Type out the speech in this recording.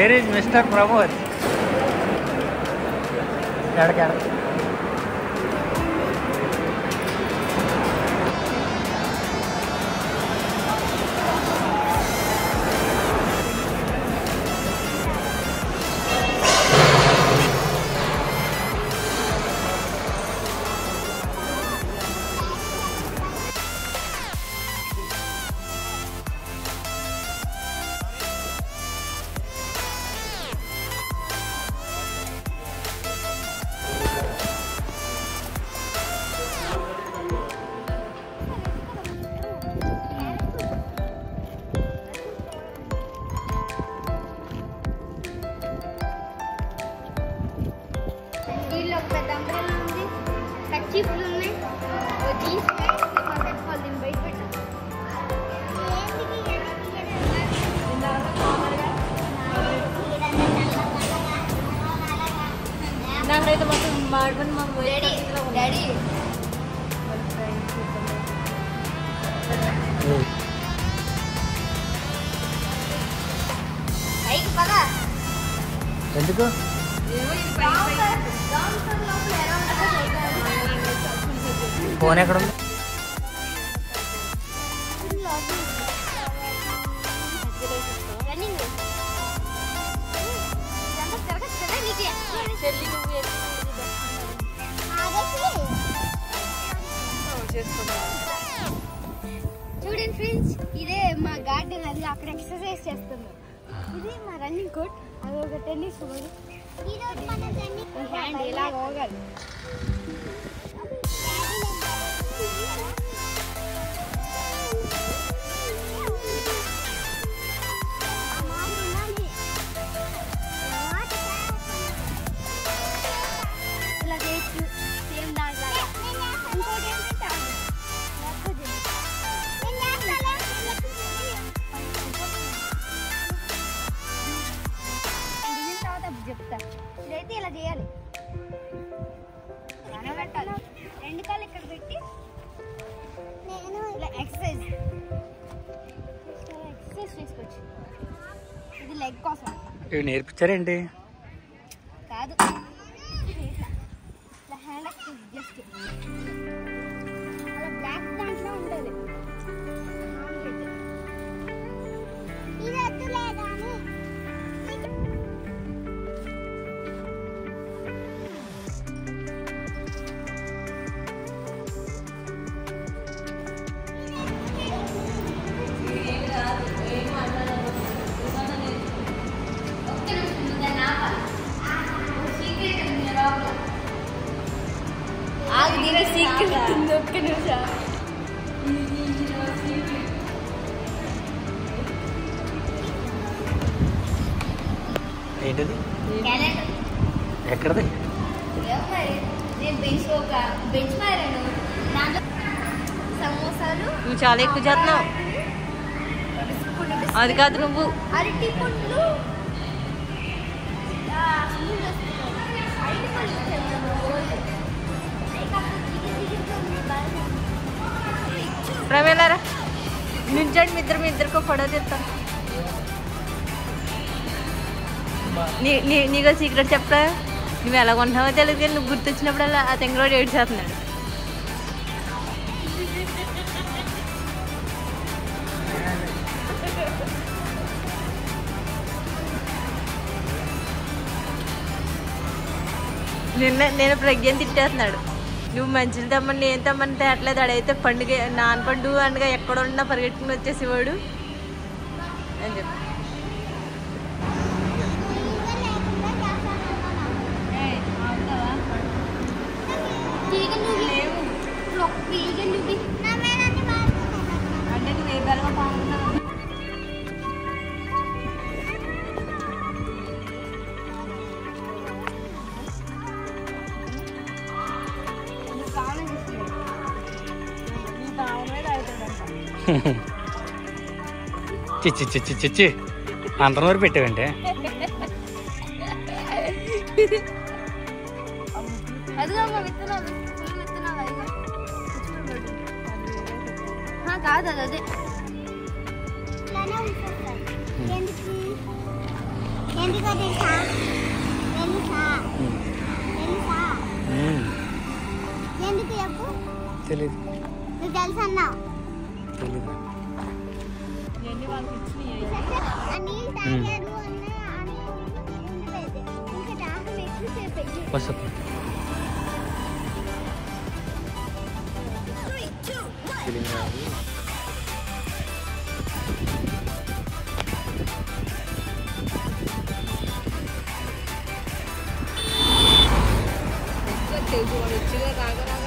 Where is Mr. Pramod? నాకైతే మొత్తం మాడపని మా డాడీ ఎందుకు ఫోన్ ఎక్కడ ఉంది? చూడండి ఫ్రెండ్స్, ఇదే మా గార్డెన్. అది అక్కడ ఎక్సర్సైజ్ చేస్తున్నాం. ఇది మా రన్నింగ్ కోట్. అది ఒక టెన్నిస్ బాల్. హ్యాండ్ ఇలా పోగాలి. ఇలా చేయొచ్చు సేమ్ దాంట్లో. ఇంకోటి ఏంటంటే చెప్తా. ఇదైతే ఇలా చేయాలి. పెట్టాలి. రెండు కాళ్ళు ఇక్కడ పెట్టి నేను ఇలా ఎక్సర్సైజ్ చేసుకోవచ్చు. ఇది లెగ్ కోసం. ఇవి నేర్పించారేంటి? కాదు, హ్యాండ్ ఎక్సర్సైజ్ జస్ట్ అలా బ్లాక్ దాంట్లో ఉండాలి. ఇది వద్దులే కానీ ఏంటది? ఎక్కడది? బెంచ్ మారాను. సమోసాలు నువ్వు చాలా ఎక్కువ చేస్తున్నావు. అది కాదు, నువ్వు అరటి పండ్లు ప్రవేలారా నిల్చోండి. మీ ఇద్దరికి ఫోటో తీస్తాను. నీకు సీక్రెట్ చెప్తా. నువ్వు ఎలా కొంటున్నావో తెలియదు కానీ నువ్వు గుర్తొచ్చినప్పుడల్లా ఆ తెంగరోడు ఏడ్చేస్తున్నాడు. నేను ప్రజ్ఞని తిట్టేస్తున్నాడు. నువ్వు మంచిది తమ్మని నేను తమ్మని తేట్లేదు. అడైతే పండుగ నాన్న పండుగ అనగా ఎక్కడ ఉన్నా పరిగెట్టుకుని వచ్చేసేవాడు అని చెప్పి. అంటే నువ్వు ఏ బలంగా బాగున్నావు. చిచ్చి చిచ్చి చిచ్చి అంతరం వరకు పెట్టావంటే కాదు అది అదే ఎందుకో తెలుసా తెలుసా తెలుసా ఎందుకు చెప్పు తెలీదు నువ్వు తెలుసా అన్నావు తెలీదు ఆ నీళ్ళు తాగారు అన్న ఉండలేదు ఇంకా దాహం ఎక్కువసేపు అయ్యింది. పసుపు ఫీలింగ్ రాదు రుచిగా రాగరా